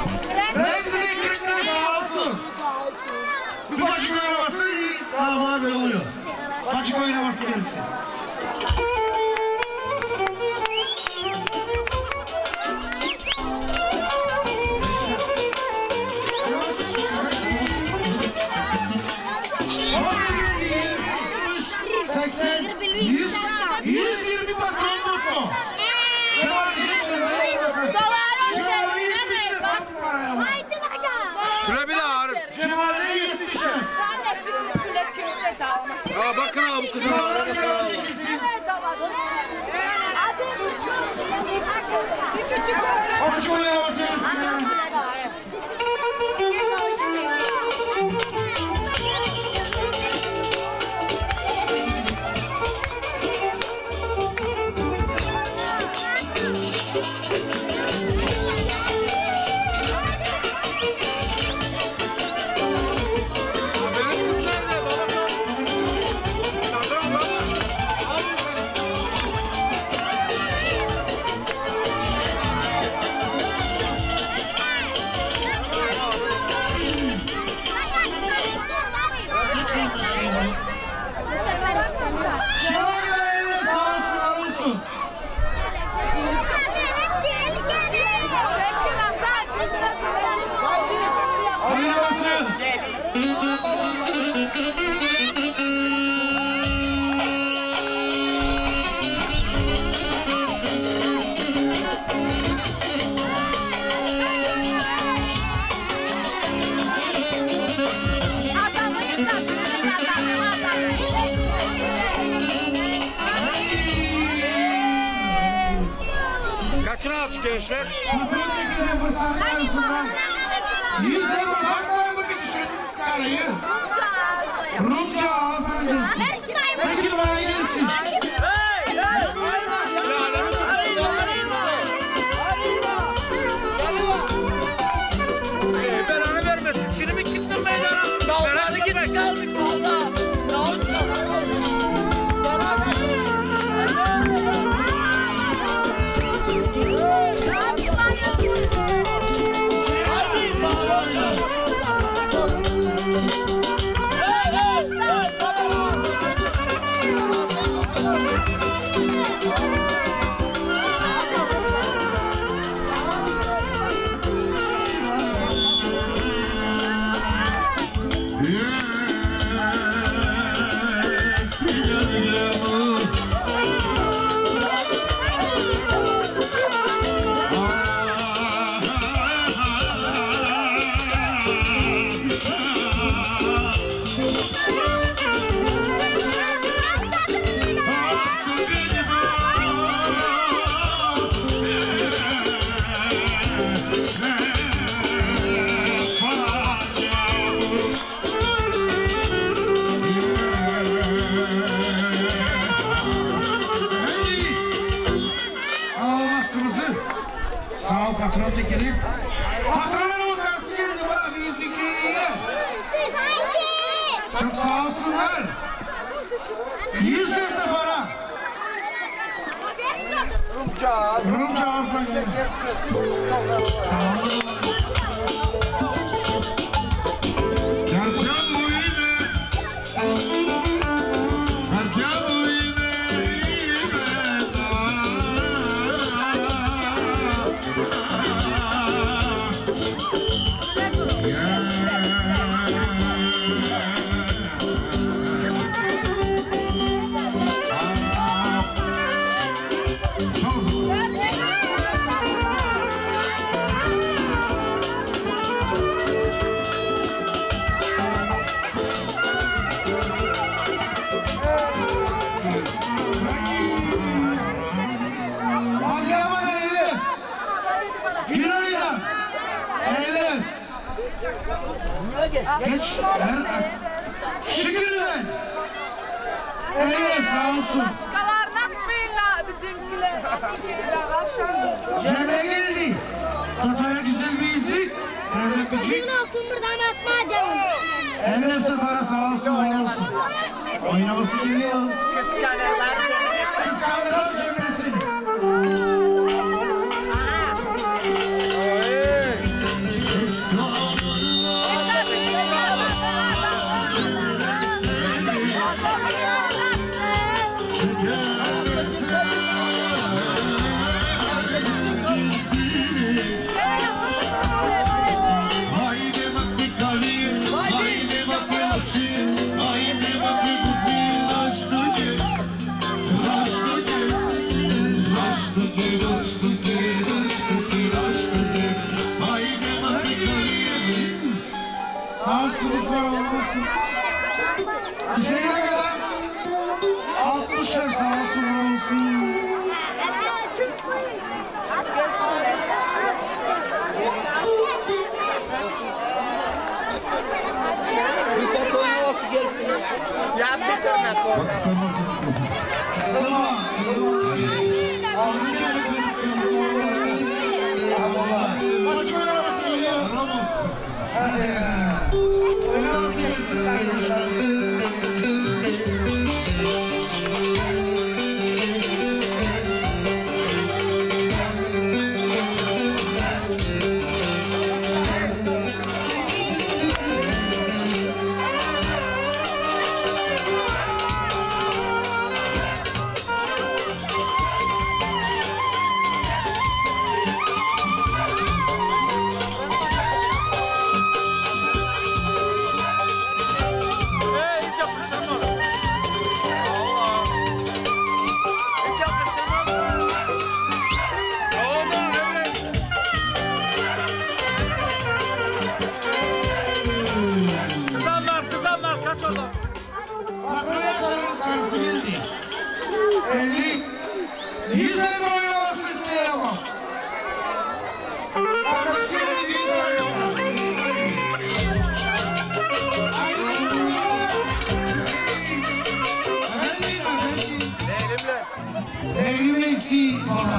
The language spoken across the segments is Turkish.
Remzi'nin kırkları sağ olsun. Bir facık oynaması iyi. Daha böyle oluyor. Facık oynaması gelirsin. Bakın abi bu kızın kaçına aç gençler? Patron'dakilerin fırsatlar sunan 100 euro bakmıyor mu bir düşün karayı? Rumca ağızdan gelsin. Bekir bana gelsin. Belanı vermesin. Şimdi mi çıktın meydana? Belanı gittik kaldık valla. Sağ ol patron tekeri. Patronlarımın karşısı geldi bana bir 102. Çok sağ olsunlar. 100 lira para. Rumca ağızdan geldi. Geç, ver. Şükürler. Sağ olsun. Başkalar nakmayla bizimkiler. Cemre geldi. Tataya güzel bir izi. Nerede küçük? Bugün olsun buradan atma canım. Elif de para sağ olsun, var olsun. Oynaması geliyor. Kıskanırlar Cemre seni. Askımız var oğlum askım. Hüseyin'e kadar 60 yaş sağ olsun olsun. Bir foto havası gelsin. Ya bir tane koy. Bak ısırmasın. Isırma. Ağzını kırık kırmızı oldu. Başımın arabası geliyor. Ramos. Öyle nasıl yesinler Hiç yapıştırma. Allah. Hiç yapıştırma. Oldu evet. Kızanlar kaç oradan. Patron Yaşar'ın karısı geldi. 50, 100 euro oynamasını isteyemem. Kardeşi geldi 100 euro. Evlimle isteyeyim bana.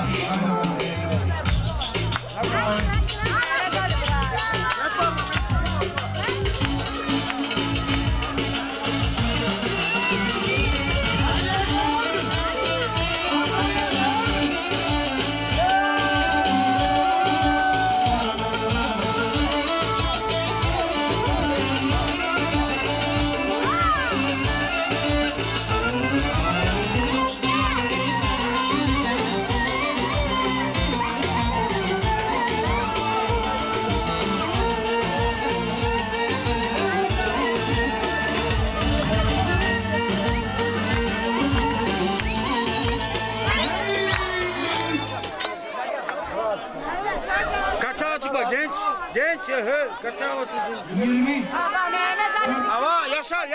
Kaçağı çıkma genç. Genç kaçağı var çocuğun. 20, Baba ne de Ama Yaşar.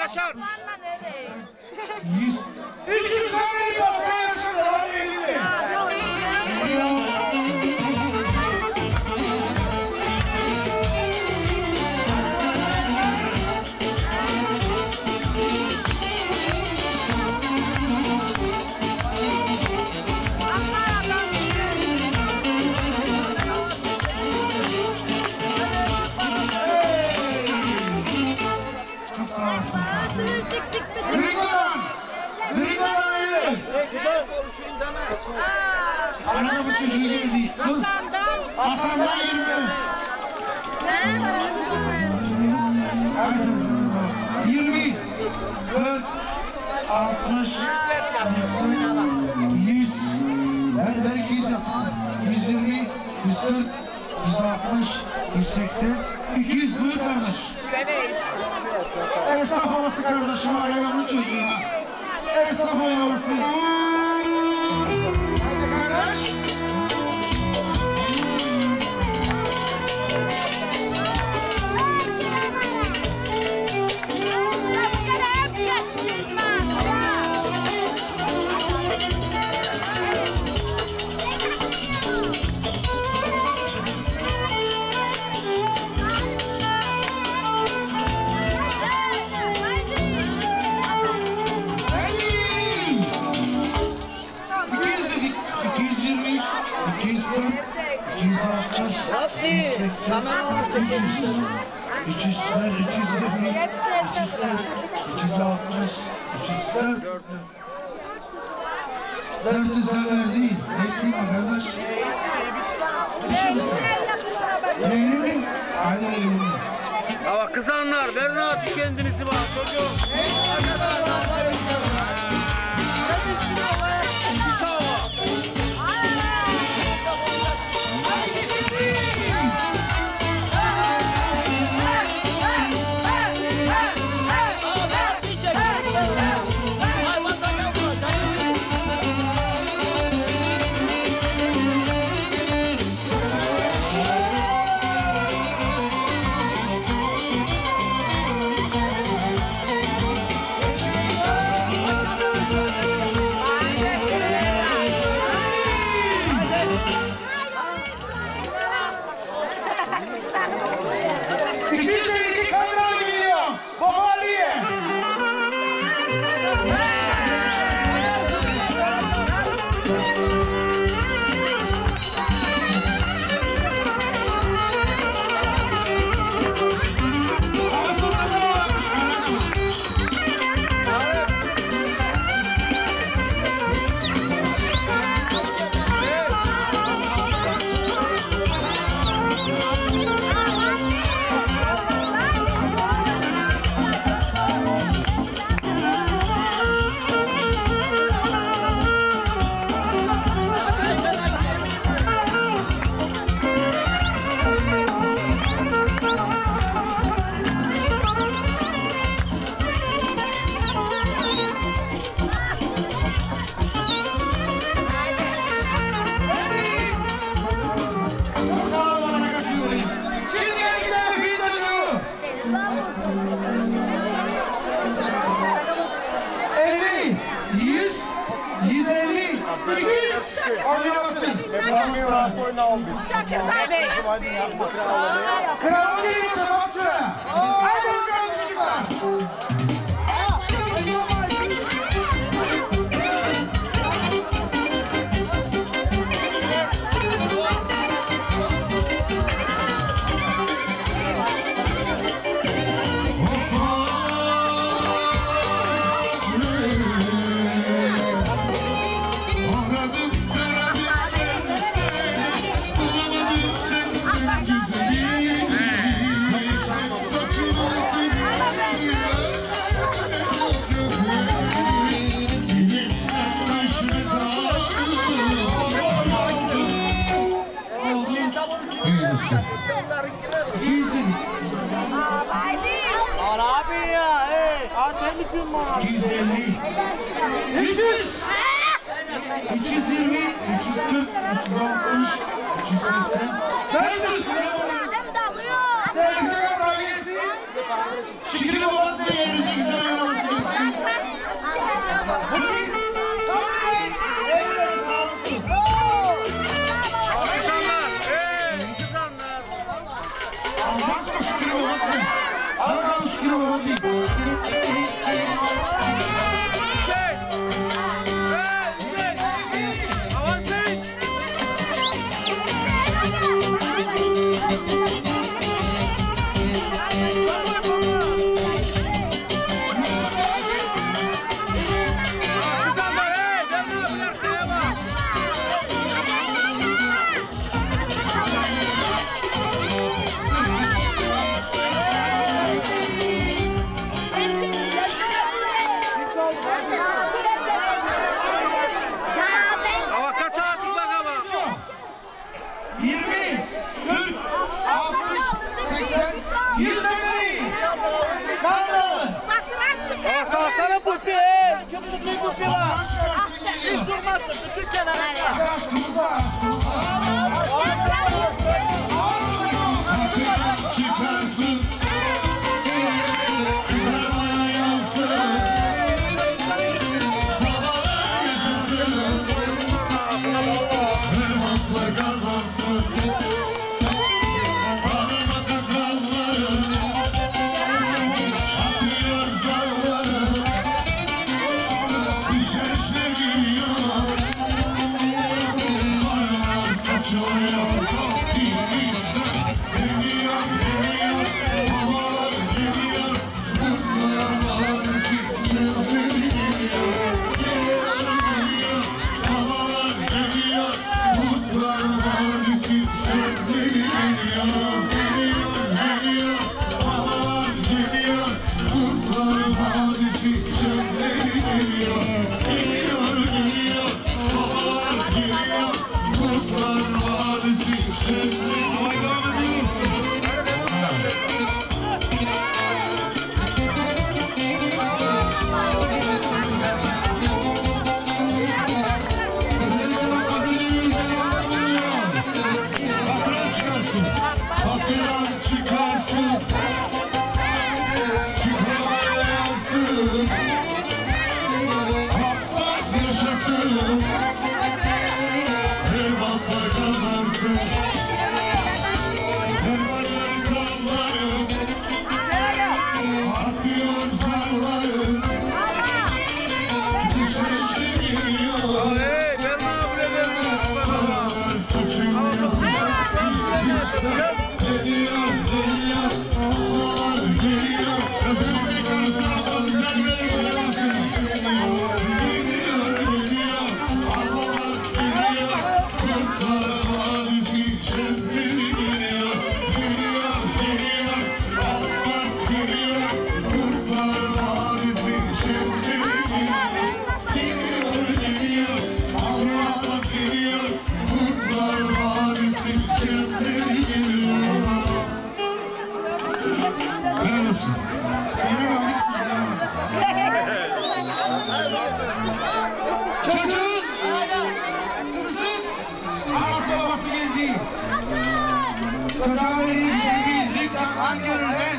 100. 300 tane patron Yaşar devam edelim. Çok sağ olasın. Gringo'dan 50. Arada bu çocuğu geldi. Dur. Hasan'dan 20. Aferin sana. 20, 40, 60, 80, 100. Ver 200 yap. 120, 140, 160, 180, 200. Buyur kardeş. Esnaf havası kardeşim, alegamın çocuğuna. Esnaf oynaması. Hadi kardeş. Hey! 200 dedik. 220, 240, 260, 180, 300. 300 ver, 320, 340, 360, 304. 400 da verdi. Ne isteyeyim kardeş? Bir şey mi isteyeyim? Neyli mi? Aynen öyle mi? Ama kızanlar verin artık kendinizi bana çocuğum. Kralı geliyor sabahçı. Haydi bakalım çocuklar. Abi ya, sen misin mavi? 250, 300, 320, 340, 360, 380, 400 Şükür Baba da yerinde güzel oynaması gereksin. Sabret, elleri sağlıksın. Almaz mı Şükür Baba da? Al bakalım Şükür Baba da. Askımız var, askımız var. Çıkarsın, çıkarmaya yansın, babalar yaşasın, ırmaklar kazansın, sarılma kakralları, atıyor zarları, düşeşler gidiyor, paralar saçılıyor, saf değil. Geliyor, geliyor, babalar geliyor, kurtlar vadisi, şefleri geliyor. Geliyor, geliyor, babalar geliyor, kurtlar vadisi, şefleri geliyor. Geliyor, geliyor, babalar geliyor, kurtlar vadisi, şefleri geliyor. Geliyor, geliyor, babalar geliyor, kurtlar vadisi, şefleri geliyor. Hatıran çıkarsın, çıkmaya yansın, Abbas yaşasın, Erbatlar kazansın, Erbatlar kralları, atıyor zarları, düşleşe geliyor, paralar saçıyor. Geliyor, geliyor, babalar geliyor. Gazeteli karısı ablası sen veriyorsun. Geliyor, geliyor, Abbas geliyor. Kurtlar vadisi şefleri geliyor. Geliyor, geliyor, Abbas geliyor. Kurtlar vadisi şefleri geliyor. Geliyor, geliyor, Abbas geliyor. Kurtlar vadisi şefleri geliyor. Neredesin? Seni gördük çocuğun kızın anası babası geldi. Çocuğa verirsin bir yüzük candan gönülden.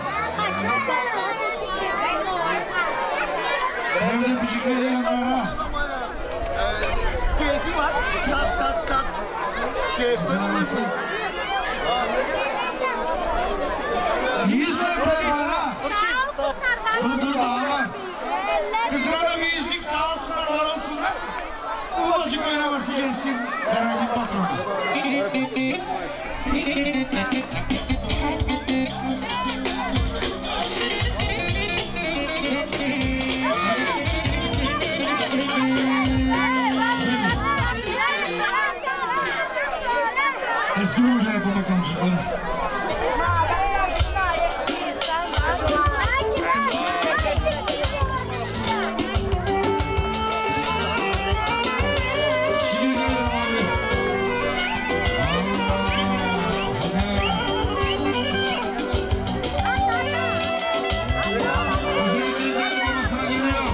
Hem de küçük veriyor onlara. Keyfi var. Tat tat tat. Sıralaması. 100 lira bana. Dur daha var. Kızına da bir yüzük sağ olsunlar, var olsunlar. Ufacık oynaması gelsin. Herhalde patronu. Eski hocaya yapın bakalım çocuklarım. Şimdi geliyorum abi. Özellikle benim babasına geliyor.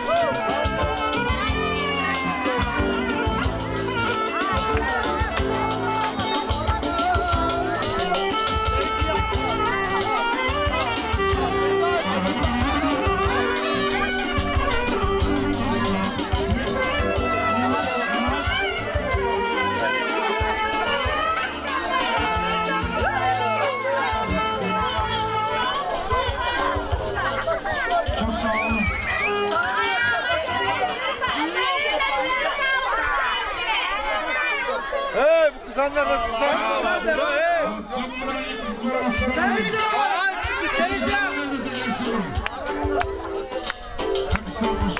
Çok sağ olun. Hey bu kızanlar nasıl kızanlar? Burada hey. Hadi sarmış.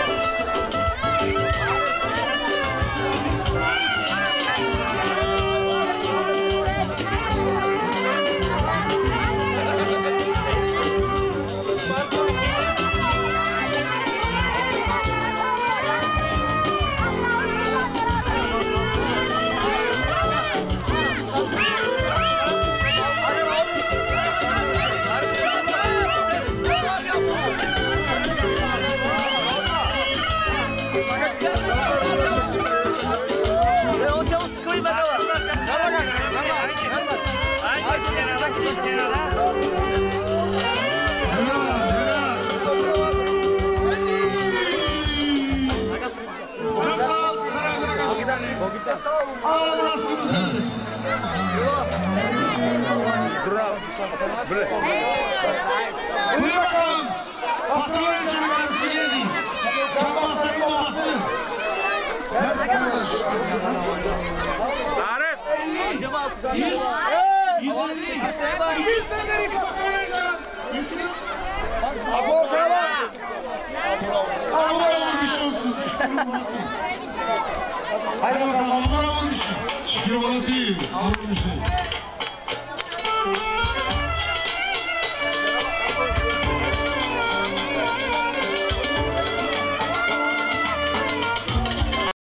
Çok sağ ol. Ağlamın aşkını söyle. Buyur bakalım. Patron ölçümün karısı geldi. Çapmazların babası. Ver kardeş. Arif. 100, 150, 200 benim patron ölçüm. İstiyor. Allah olur bir şey olsun. Şükür Murat. Hadi bakalım, Allah olur bir şey. Şükür Murat değil. Olur bir şey.